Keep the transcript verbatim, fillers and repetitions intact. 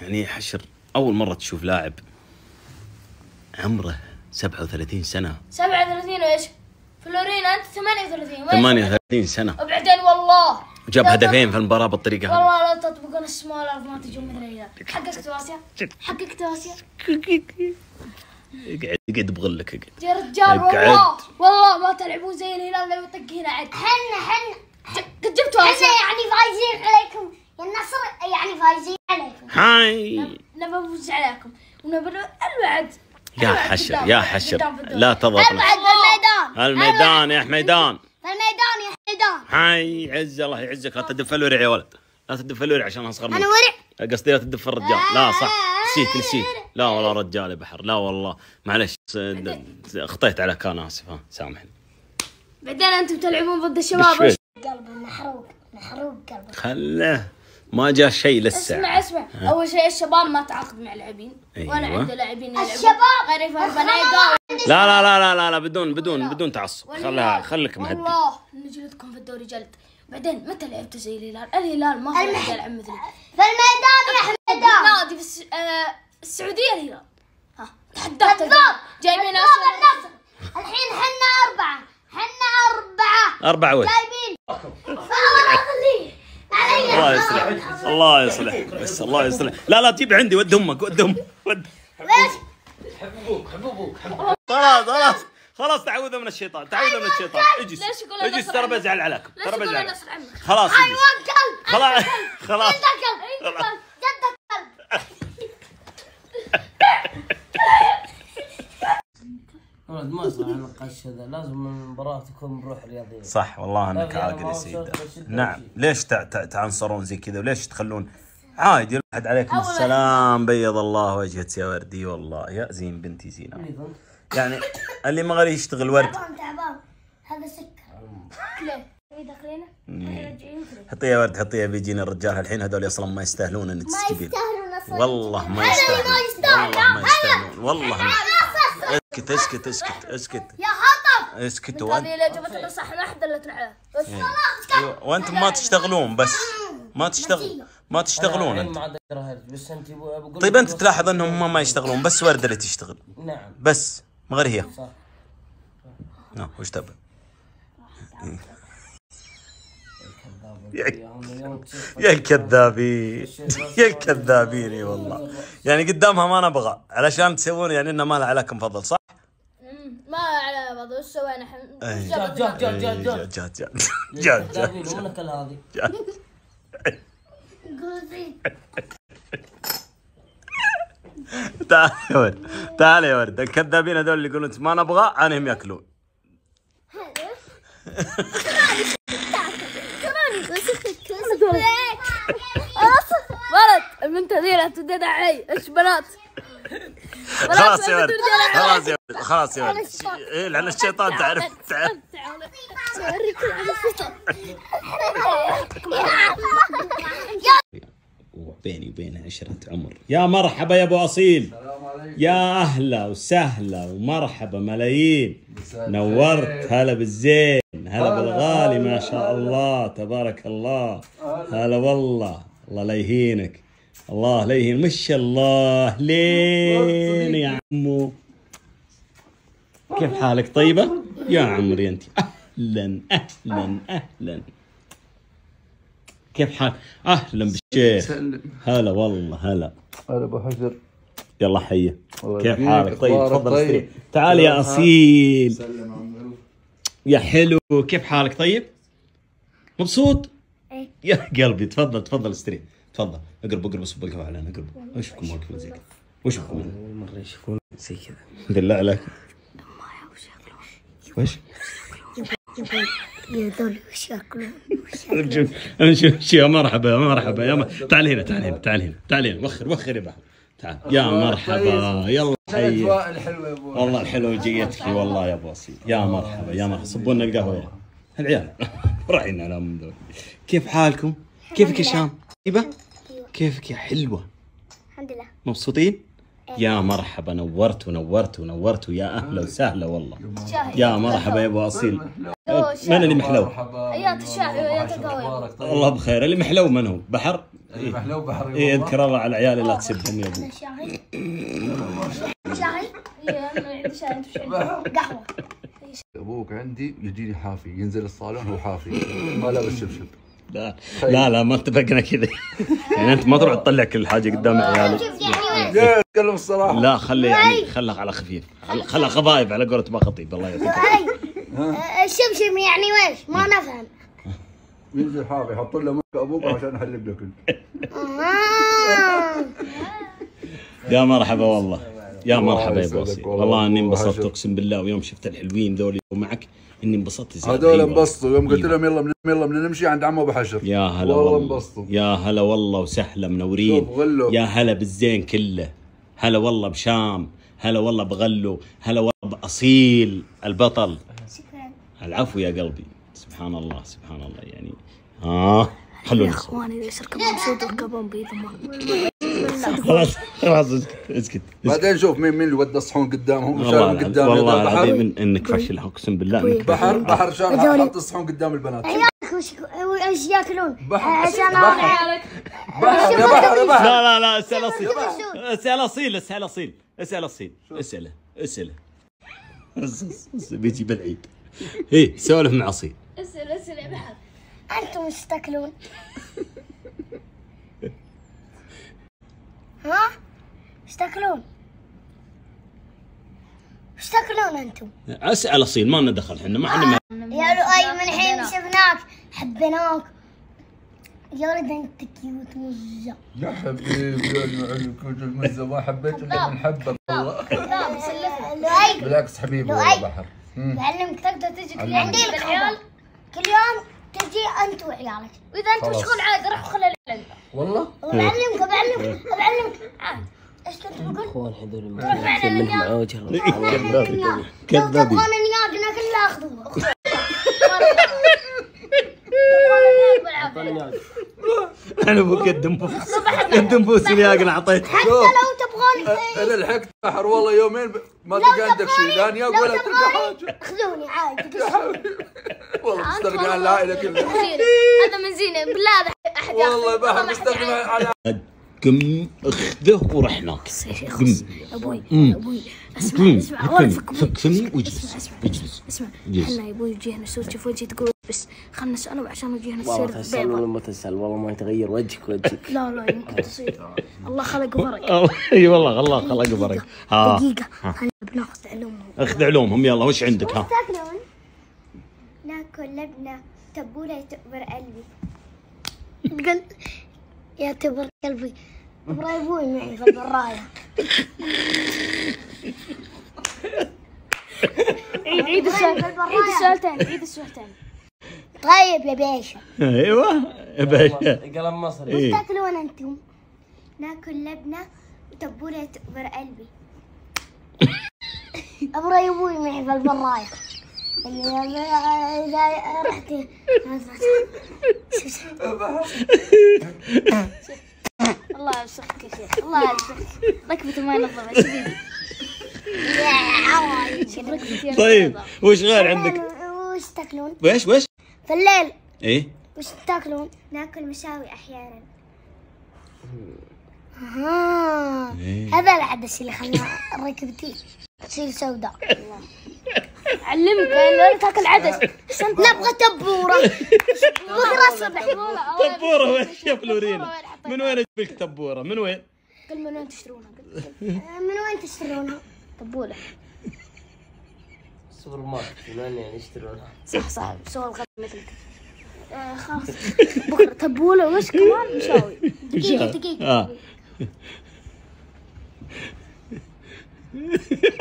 يعني حشر أول مرة تشوف لاعب عمره سبعة وثلاثين سنة. سبعة وثلاثين وإيش؟ فلورينا أنت ثمانية وثلاثين. ثمانية وثلاثين سنة. وبعدين والله جاب هدفين في المباراة بالطريقة هذه. والله لا تطبقون السمول أرض ما تجون من الهلال. حققت واسيا. حققت واسيا. اقعد اقعد بغلك اقعد. يا رجال والله والله ما تلعبون زي الهلال لو يطق هنا عد. حنا حنا قد جبت واسيا. حنا يعني فايزين عليكم يا النصر، يعني فايزين عليكم. هاي. نبى نفوز عليكم ونبى الوعد. يا حشر يا حشر لا تضغط. الوعد بالميدان. الميدان يا حميدان. الميدان يا حميدان. هاي عز الله يعزك. لا تدف الورع يا ولد، لا تدف الورع عشان اصغر منك. انا ورع. قصدي لا تدف الرجال. لا صح نسيت نسيت. لا والله رجال يا بحر. لا والله معلش اخطيت عليك انا اسف. ها سامحني. بعدين انتم تلعبون ضد الشباب. قلبه محروق محروق قلبه. خله ما جاء شيء لسه. اسمع اسمع ها. اول شيء الشباب ما تعاقد مع لاعبين. أيوة. وانا عندي لاعبين يلعبون. الشباب غير البنايداوي. لا لا لا لا لا لا بدون بدون بدون تعصب. خلها خليك مهدي. والله نجلدكم في الدوري جلد. بعدين متى لعبتوا زي الهلال؟ الهلال ما هو يلعب مثلي. في الميدان يا حميدان. نادي في الس... آه... السعوديه الهلال. ها تحداك كذاب. جايبين النصر. الحين حنا أربعة حنا أربعة أربعة وين؟ جايبين. الله يخليه. الله يصلح الله يصلح بس الله يصلح. لا لا تجيب عندي ود امك ود امك ود. ليش؟ حبوك حبوك خلاص خلاص خلاص تعوذوا من الشيطان تعوذوا من الشيطان. اجلس ليش يقولون اجلس نصر ترى عمك؟ بزعل عليكم ليش ترى يقولون بزعل. نصر عمك؟ خلاص حيوان اجلس. كلب. خلاص خلاص جدك كلب. خلاص. جدك كلب. ولد ما يصلح النقاش هذا، لازم المباراة تكون بروح رياضية. صح والله انك لا، عاقل ما يا هو سيدي. شرط بشدة نعم شيء. ليش تع- تع- تعنصرون زي كذا وليش تخلون عادي الواحد عليكم السلام بيض الله وجهك يا وردي والله يا زين بنتي زينة. يعني اللي ما غير يشتغل ورد تعبان تعبان هذا سكر. ليه؟ ايه داخلينه؟ راجعين كذا. حطيها ورد حطيها بيجينا الرجال الحين هذول اصلا ما يستاهلون انك ما تستقبل. يستاهلون أصلاً. والله ما هذا يستاهلون ما يستاهل. والله ما يستاهلون والله ما. هذا اسكت اسكت اسكت اسكت يا خطب. اسكت هذه وانت اللي جابت لنا صح واحد اللي تلعب بس. وانتم ما تشتغلون بس ما تشتغل ما تشتغلون الحين انت. ما عاد اقراها بس انت بقول. طيب انت تلاحظ انهم ما, ما يشتغلون بس ورده اللي تشتغل نعم بس ما غير هي. صح. اه وش تبى؟ يا الكذابين يا الكذابين اي والله. يعني قدامها ما نبغى علشان تسوون يعني انه ما له علاقه فضل صح؟ ما على بعض وش سوينا احنا؟ أي. جات جات جات جات جات جات جات جات جات وين اكل هذه؟ جات. تعال يا ولد تعال يا ولد الكذابين هذول اللي يقولون ما نبغى عنهم ياكلون. ولد البنت هذي لا تدد علي ايش بنات. خلاص يا ولد خلاص يا ولد خلاص يا ولد. ايه لعن الشيطان تعرف تعرف. وبيني وبين عشرة عمر. يا مرحبا يا ابو اصيل. السلام عليكم. يا اهلا وسهلا ومرحبا ملايين. نورت. هلا بالزين هلا بالغالي ما شاء الله تبارك الله. هلا والله الله لا يهينك الله لا يهين ما شاء الله لين يا عمو. كيف حالك طيبة يا عمري انت؟ اهلا اهلا اهلا كيف حالك؟ اهلا بالشيخ. سلم. هلا والله هلا. هلا ابو حجر. يلا حيه. الله كيف يبقيك. حالك؟ طيب أخبارك تفضل طيب؟ استريح. تعال يا اصيل. سلم عمرو. يا حلو كيف حالك طيب؟ مبسوط؟ إيه. يا قلبي تفضل تفضل استريح تفضل. اقرب اقرب صب القهوه علينا اقرب. وشكم واقفين زي كذا وشكم اول مرة يشوفون زي كذا. بالله عليك. وش؟ يا ذول وش ياكلون؟ امشي يا مرحبا يا مرحبا يا مرحبا. تعال هنا تعال هنا تعال هنا تعال هنا وخر وخر يا بحر تعال يا مرحبا يلا حي. الاجواء الحلوه يا ابو. والله الحلو جيتك والله يا ابو اصيل. يا مرحبا يا مرحبا صبوا لنا القهوه يا العيال. رايحين على من ذول. كيف حالكم؟ كيفك يا شام؟ طيبه؟ كيفك يا حلوه؟ الحمد لله. مبسوطين؟ يا مرحبا، نورت ونورت ونورت، يا اهلا وسهلا والله. شاهي. يا مرحبا يا ابو اصيل. من اللي محلو؟ ايات الشاحي وايات القهوه. والله بخير. اللي محلو من هو؟ بحر؟ محلو بحر. إيه، اذكر الله على عيالي لا تسبهم يا ابو. شاهي. شاهي. اي شاهي. انت وش عندك؟ قهوه. ابوك عندي يجيني حافي، ينزل الصالون هو حافي ما لابس شبشب. لا لا لا ما اتفقنا كذا. يعني انت ما تروح تطلع كل حاجه قدام عيالي. يا تكلم الصراحه. لا خلي يعني خلك على خفيف، خلها خفايف على قولة ما خطيب. الله يعطيك. الشمشم يعني ويش؟ ما نفهم. ينزل حافي يحط له مك ابوك عشان احلب لك انت. يا مرحبا والله، يا مرحبا يا ابو اصيل. والله اني انبسطت اقسم بالله، ويوم شفت الحلوين ذولي ومعك اني انبسطت زيادة. هذول انبسطوا يوم قلت لهم يلا من يلا بدنا نمشي عند عمو ابو حشر. يا هلا والله والله انبسطوا. يا هلا والله وسهلا منورين. شوف غلو. يا هلا بالزين كله. هلا والله بشام، هلا والله بغلو، هلا والله باصيل البطل. شكرا. العفو يا قلبي. سبحان الله سبحان الله يعني. ها خلونا يا اخواني ليش ركبون سود ركبون بيضهم. خلاص خلاص اسكت اسكت. بعدين شوف مين مين اللي ودى الصحون قدامهم والله وشالهم العظيم قدام. والله بحر العظيم إن- انك فاشل اقسم بالله انك بحر فاشل. بحر شال حط الصحون قدام البنات. عيالك وش وش ياكلون؟ بحر عشان بحر بحر يا بحر يا بحر. لا لا لا اسال اصيل، اسال اصيل، اسال اصيل، اسال اصيل، اساله اساله. بيجي بالعيد. ايه سولف مع اصيل. اسال اسال يا بحر. انتم وش تاكلون؟ ها؟ وش تاكلون؟ وش تاكلون انتم؟ اسال اصيل، ما لنا دخل احنا، ما احنا يا لؤي من حين شفناك حبيناك. يا ولد انت كيوت مزة. يا حبيبي يا المعلم كوج المزه ما حبيت الا من حبك والله. لؤي بالعكس حبيبي لؤي. والله بحر. بعلمك تقدر تجي كل يوم عندي عندي لك عيال. كل يوم تجي انت وعيالك. واذا انت خلاص. مشغول عادي روح خلي العلم. والله وبعلمك بعلمك بعلمك عاد. ايش كنت بقول؟ اخوان هذول متعلقين منهم مع وجه الله. لو كذابين. تبغون نياقنا كلها اخذوها. انا بقدم بوس قدم بوس اللي اقنع اعطيته. حتى لو تبغون انا لحقت بحر والله يومين ب- ما تلقى عندك شيء لا نياق ولا تلقى حاجه. خذوني عادي. والله مستغني عن العائله كلها. هذا من زينه بالله هذا احد ياخذ. والله بحر مستغني عن قم اخذه ورحناك. قم ابوي مم. ابوي قم اسمع اسمع قم ولا فك فك فمي واجلس اسمع اسمع اجلس اسمع جلس. احنا يا ابوي وجهنا نسوي شوف وجهي تقول بس خلنا نساله عشان وجهنا والله تصير تسأل ولا بيضة. ما تسأل، والله ما يتغير وجهك وجهك. لا لا يمكن تصير. الله خلق فرق. اي والله الله خلق فرق. ها دقيقة خلينا بناخذ علومهم. اخذ علومهم يلا. وش عندك ها؟ تاكلون؟ ناكل لبنة تبولة تكبر قلبي. قلت يا تبر قلبي. ابغى ابوي معي في البرايه. عيد عيد السؤال عيد السؤال ثاني عيد السؤال ثاني. طيب يا باشا. ايوه يا باشا. قلم مصري. إيه. تاكلون انتم؟ ناكل لبنة وتبولة تكبر قلبي. ابغى ابوي معي في البرايه. اذا رحت الله يسخك يا شيخ الله يسخك. ركبته ما ينظمها شو بيدي. يا عوايد. شوف ركبتي أنا طيب بيضة. وش غير عندك؟ وش تاكلون؟ وش وش؟ في الليل ايه وش تاكلون؟ ناكل مشاوي احيانا. آه. إيه. هذا العدس اللي خلنا ركبتي تصير سوداء. علمك لا تاكل عدس. نبغى تبوره. بكره الصبح. تبوره وين يا فلورينا؟ من وين اجيب لك تبوره؟ من وين؟ قل من وين تشترونها؟ من وين تشترونها؟ طبولة. السوبر ماركت من وين يعني يشترونها؟ صح صح سوى الغد مثلك. آه خلاص بكره تبولة وش كمان مشاوي. دقيقة دقيقة. اه